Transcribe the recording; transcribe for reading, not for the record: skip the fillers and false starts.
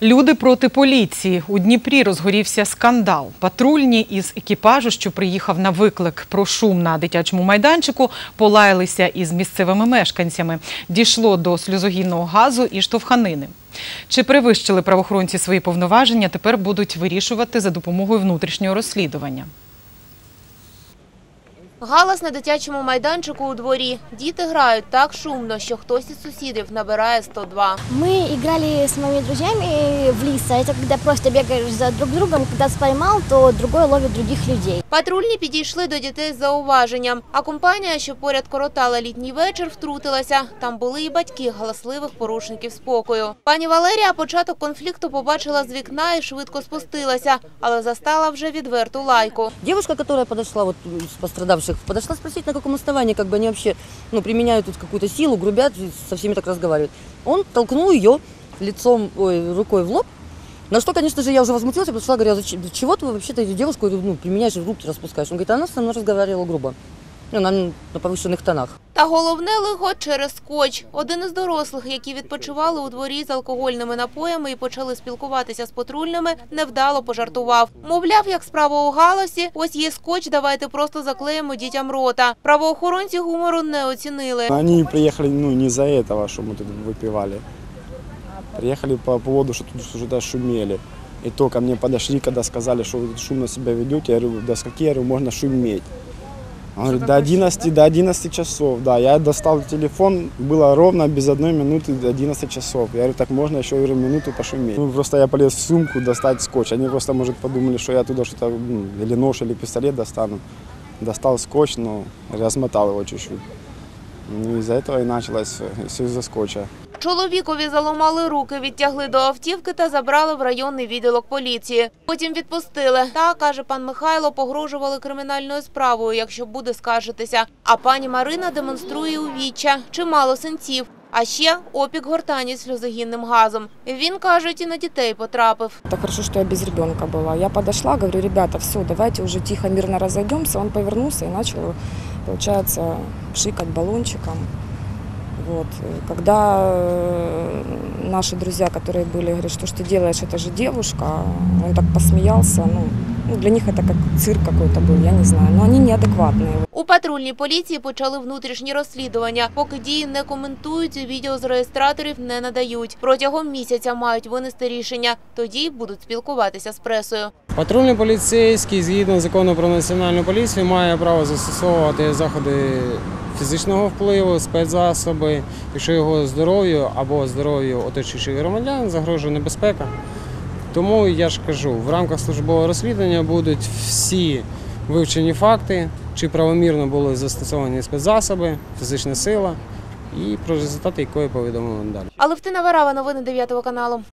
Люди проти поліції. У Дніпрі розгорівся скандал. Патрульні із екіпажу, що приїхав на виклик про шум на дитячому майданчику, полаялися із місцевими мешканцями. Дійшло до сльозогінного газу і штовханини. Чи перевищили правоохоронці свої повноваження, тепер будуть вирішувати за допомогою внутрішнього розслідування. Галас на дитячому майданчику у дворі. Діти грають так шумно, що хтось із сусідів набирає 102. Мы играли с моими друзьями в лиса. Это когда просто бегаешь за друг другом, когда споймал, то другой ловит других людей. Патрульні підійшли до дітей з зауваженням. А компанія, що поряд коротала літній вечір, втрутилася. Там були і батьки галасливих порушників спокою. Пані Валерія початок конфлікту побачила з вікна і швидко спустилася, але застала вже відверту лайку. Девушка, которая подошла, вот из пострадавших, подошла спросить, на каком основании как бы они вообще применяют тут какую-то силу, грубят, со всеми так разговаривают. Он толкнул ее рукой в лоб, на что, конечно же, я уже возмутилась, я подошла, говорю, зачем, чего ты вообще-то эту девушку применяешь, руки распускаешь? Он говорит, она со мной разговаривала грубо, на повышенных тонах. Та головне лихо через скотч. Один із дорослих, які відпочивали у дворі з алкогольними напоями і почали спілкуватися з патрульними, невдало пожартував. Мовляв, як справа у галасі, ось є скотч, давайте просто заклеїмо дітям рота. Правоохоронці гумору не оцінили. Они приехали не из-за этого, что мы тут выпивали. Приехали по поводу, что тут что-то шумели. И то ко мне подошли, когда сказали, что вы тут шумно себя ведете. Я говорю, да с какие, можно шуметь? Он говорит, до 11 часов. Да, я достал телефон, было ровно без 1 минуты до 11 часов. Я говорю, так можно еще минуту пошуметь. Просто я полез в сумку достать скотч. Они просто, может, подумали, что я оттуда что-то, или нож, или пистолет достану. Достал скотч, но размотал его чуть-чуть. Из-за этого и началось все из-за скотча. Чоловікові заламали руки, відтягли до автівки та забрали в районний відділок поліції. Потім відпустили. Та, каже пан Михайло, погрожували кримінальною справою, якщо буде скаржитися. А пані Марина демонструє увіччя, чимало синців. А ще опік гортані сльозогінним газом. Він, кажуть, і на дітей потрапив. Так хорошо, что я без ребенка была. Я подошла, говорю, ребята, все, давайте уже тихо, мирно разойдемся. Он повернулся и начал, получается, пшикать баллончиком. Вот. Когда наши друзья, которые были, говорят, что ж ты делаешь, это же девушка, он так посмеялся, для них это как цирк какой-то был, я не знаю, но они неадекватные. У патрульній поліції почали внутрішні розслідування. Поки дії не коментують, відео з реєстраторів не надають. Протягом місяця мають винести рішення, тоді будуть спілкуватися з пресою. Патрульний поліцейський, згідно закону про національну поліцію, має право застосовувати заходи фізичного впливу, спецзасоби, якщо його здоров'ю або здоров'ю оточуючих громадян загрожує небезпека. Тому, я ж кажу, в рамках службового розслідування будуть всі вивчені факти, чи правомірно були застосовані спецзасоби, фізична сила, і про результати якої повідомимо далі. Алевтина Варава, новини 9 каналу.